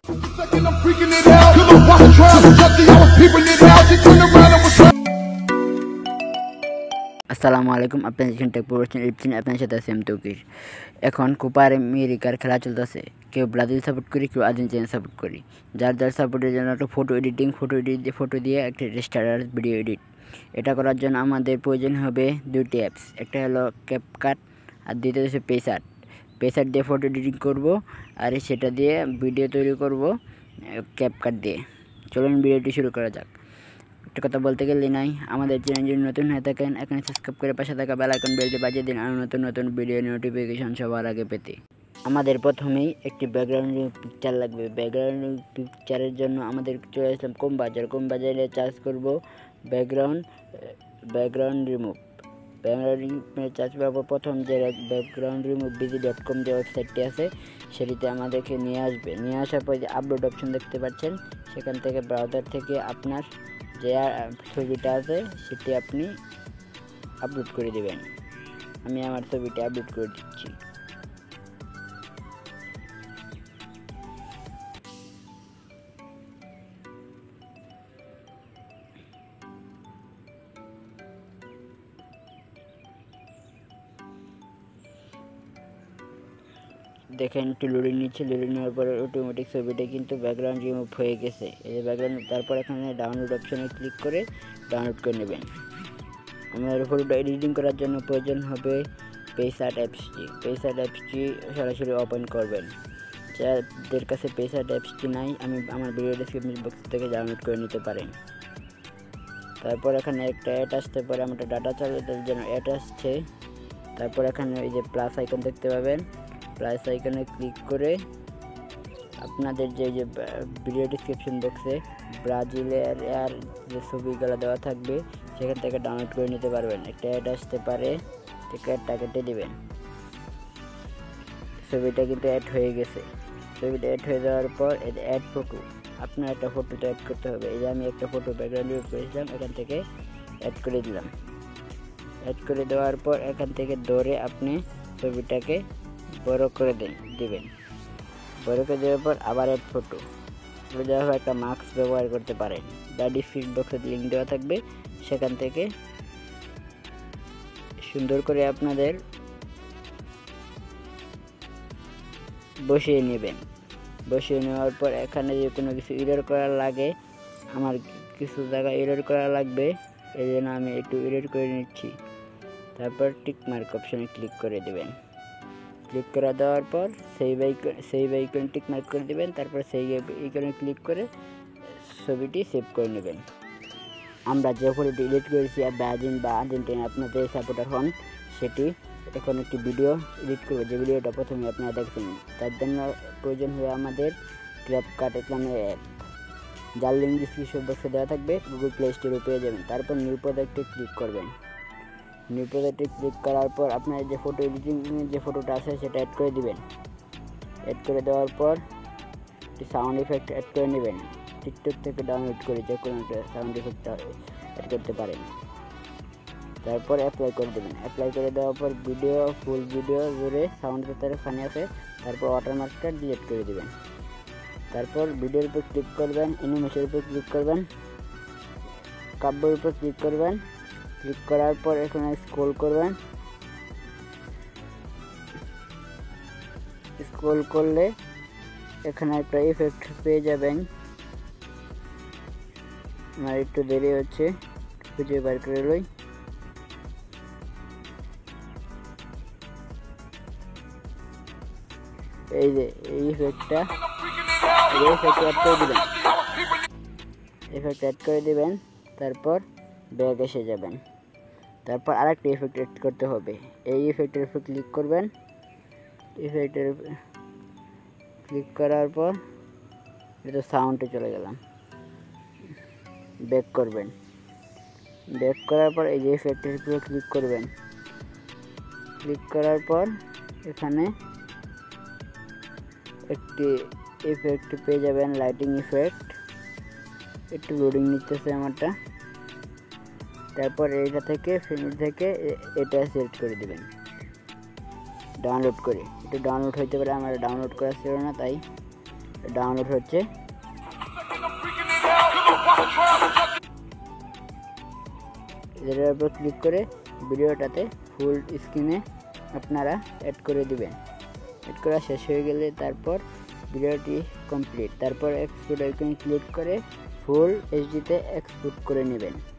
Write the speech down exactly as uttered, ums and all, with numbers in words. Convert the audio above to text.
আসসালামু আলাইকুম, আপনার এখানে টেক প্রফেশন ইপসিন আপনার সাথে আছে আমি তৌকির। এখন কোপা আমেরিকার খেলা চলতেছে। কেউ ব্রাজিল সাপোর্ট করি, কেউ আর্জেন্টিনা সাপোর্ট করি। যার যার সাপোর্টের জন্য একটা photo editing photo edit photo দিয়ে একটা রেস্টার ভিডিও এডিট। এটা করার জন্য আমাদের প্রয়োজন হবে দুটি অ্যাপস। একটা হলো ক্যাপকাট আর দ্বিতীয় হচ্ছে পেসার। পেসার দিয়ে ফটো এডিটিং করব আর সেটা দিয়ে ভিডিও তৈরি করব ক্যাপকাট দিয়ে। চলুন ভিডিওটি শুরু করা যাক। একটা কথা বলতে গেলে নাই, আমাদের চ্যানেল যদি নতুন হয়ে থাকেন এখানে সাবস্ক্রাইব করে পাশে থাকা বেল আইকন বেলটি বাজিয়ে দিন আর নতুন নতুন ভিডিও নোটিফিকেশন সবার আগে পেতে। আমাদের প্রথমেই একটি ব্যাকগ্রাউন্ড পিকচার লাগবে। ব্যাকগ্রাউন্ড পিকচারের জন্য আমাদের চলে আসলাম কম বাজার কম বাজারে চার্জ করব background background remove background charge করার পর প্রথম যে background remove BG dot com যে ওয়েবসাইটটি আছে সেটিতে আমাদেরকে নিয়ে আসবে। নিয়ে আসার পর যে আপলোড অপশন দেখতে পাচ্ছেন, সেখান থেকে ব্রাউজার থেকে আপনার যে ছবিটা আছে সেটি আপনি আপলোড করে দেবেন। আমি আমার ছবিটা আপলোড করে দিচ্ছি। দেখেন একটু লোডিং নিচ্ছে। লোডিং নেওয়ার পরে অটোমেটিক ছবিটা কিন্তু ব্যাকগ্রাউন্ড রিমুভ হয়ে গেছে। এই যে ব্যাকগ্রাউন্ড, তারপর এখানে ডাউনলোড অপশনে ক্লিক করে ডাউনলোড করে নেবেন। আমাদের ফটোটা এডিটিং করার জন্য প্রয়োজন হবে পেসার অ্যাপসটি। পেসার অ্যাপসটি সরাসরি ওপেন করবেন। যাদের কাছে পেসার অ্যাপসটি নাই, আমি আমার ভিডিও ডেসক্রিপশন বক্স থেকে ডাউনলোড করে নিতে পারেন। তারপর এখানে একটা অ্যাড আসতে পারে, আমরা ডাটা চালানোর জন্য অ্যাড আসছে। তারপর এখানে এই যে প্লাস আইকন দেখতে পাবেন, প্লাস আইকনে ক্লিক করে আপনাদের যে যে ভিডিও ডেসক্রিপশন বক্সে ব্রাজিলের আর যে ছবিগুলো দেওয়া থাকবে সেখান থেকে ডাউনলোড করে নিতে পারবেন। একটা অ্যাড আসতে পারে, অ্যাডটা কেটে দেবেন। ছবিটা কিন্তু অ্যাড হয়ে গেছে। ছবিটা অ্যাড হয়ে যাওয়ার পর অ্যাড ফটো, আপনার একটা ফটোতে অ্যাড করতে হবে। এই যে আমি একটা ফটো ব্যাকগ্রাউন্ড ইউজ করেছিলাম, এখান থেকে অ্যাড করে দিলাম। অ্যাড করে দেওয়ার পর এখান থেকে ধরে আপনি ছবিটাকে বড় করে দেন দিবেন। বড় করে দেওয়ার পর আবার অ্যাড ফটো দেওয়ার পর একটা মাস্ক ব্যবহার করতে পারেন। ডিসক্রিপশন বক্সে লিঙ্ক দেওয়া থাকবে, সেখান থেকে সুন্দর করে আপনাদের বসিয়ে নেবেন। বসিয়ে নেওয়ার পর এখানে যে কোনো কিছু এডিট করার লাগে, আমার কিছু জায়গা এডিট করা লাগবে, এই জন্য আমি একটু এডিট করে নিচ্ছি। তারপর টিক মার্ক অপশনে ক্লিক করে দেবেন। ক্লিক করে দেওয়ার পর সেই আইকন সেই আইকন টিক মার্ক করে দেবেন। তারপর সেই আইকনে ক্লিক করে ছবিটি সেভ করে নেবেন। আমরা যে ফটোটি এডিট করেছি আর ব্রাজিল বা আর্জেন্টিনা আপনাদের সাপোর্টার হন, সেটি এখন একটি ভিডিও এডিট করবো, যে ভিডিওটা প্রথমে আপনারা দেখছেন। তার জন্য প্রয়োজন হয়ে আমাদের ক্যাপকাট নামের অ্যাপ, যার লিঙ্ক ডিসক্রিপশন বক্সে দেওয়া থাকবে, গুগল প্লে স্টোরে পেয়ে যাবেন। তারপর নিউ প্রজেক্টে ক্লিক করবেন। নিউ প্রজেক্টে ক্লিক করার পর আপনার যে ফটো এডিটিং যে ফটোটা আছে সেটা অ্যাড করে দিবেন। অ্যাড করে দেওয়ার পর একটি সাউন্ড ইফেক্ট অ্যাড করে নেবেন। টিকটক থেকে ডাউনলোড করে যে কোনো একটা সাউন্ড ইফেক্ট অ্যাড করতে পারেন। তারপর অ্যাপ্লাই করে দেবেন। অ্যাপ্লাই করে দেওয়ার পর ভিডিও ফুল ভিডিও জুড়ে সাউন্ড ভেতরে ফানি আছে, তারপর ওয়াটারমার্কটা ডিলিট করে দেবেন। তারপর ভিডিওর উপর ক্লিক করবেন, অ্যানিমেশনের উপর ক্লিক করবেন, কাব্যের উপর ক্লিক করবেন। ক্লিক করার পর এখানে স্ক্রল করবেন। স্ক্রল করলে এখানে একটা ইফেক্ট পেয়ে যাবেন। আমার একটু দেরি হচ্ছে, খুঁজে বার করে লই। এই যে এই ইফেক্টটা ইফেক্ট অ্যাড করে দিবেন ইফেক্ট অ্যাড করে দিবেন তারপর ব্যাক এসে যাবেন। তারপর আরেকটা ইফেক্ট অ্যাড করতে হবে। এই ইফেক্টের উপর ক্লিক করবেন। ইফেক্টের ক্লিক করার পর এটা সাউন্ডে চলে গেলাম। ব্যাক করবেন। ব্যাক করার পর এই যে ইফেক্টের উপর ক্লিক করবেন। ক্লিক করার পর এখানে একটি ইফেক্ট পেয়ে যাবেন, লাইটিং ইফেক্ট। একটু লোডিং নিতেছে আমারটা। তারপর এইটা থেকে ফিল্ম থেকে এটা সিলেক্ট করে দিবেন ডাউনলোড করে। একটু ডাউনলোড হইতে পারে, আমার ডাউনলোড করা ছিল না, তাই ডাউনলোড হচ্ছে। এটার উপর ক্লিক করে ভিডিওটাতে ফুল স্ক্রিনে আপনারা অ্যাড করে দিবেন। অ্যাড করা শেষ হয়ে গেলে তারপর ভিডিওটি কমপ্লিট। তারপর এক্সপোর্ট আইকনে ক্লিক করে ফুল এইচডিতে এক্সপোর্ট করে নেবেন।